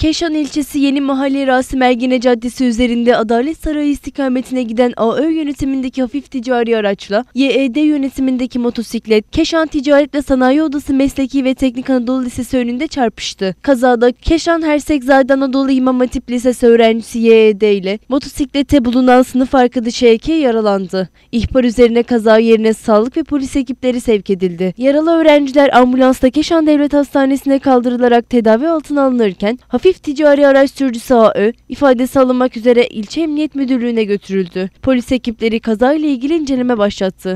Keşan ilçesi Yeni Mahalle Rasim Ergene Caddesi üzerinde Adalet Sarayı istikametine giden AÖ yönetimindeki hafif ticari araçla YED yönetimindeki motosiklet Keşan Ticaret ve Sanayi Odası Mesleki ve Teknik Anadolu Lisesi önünde çarpıştı. Kazada Keşan Hersekzade Anadolu İmam Hatip Lisesi öğrencisi YED ile motosiklette bulunan sınıf arkadaşı EK yaralandı. İhbar üzerine kaza yerine sağlık ve polis ekipleri sevk edildi. Yaralı öğrenciler ambulansla Keşan Devlet Hastanesi'ne kaldırılarak tedavi altına alınırken hafif ticari araç sürücüsü AÖ ifadesi alınmak üzere İlçe Emniyet Müdürlüğü'ne götürüldü. Polis ekipleri kazayla ilgili inceleme başlattı.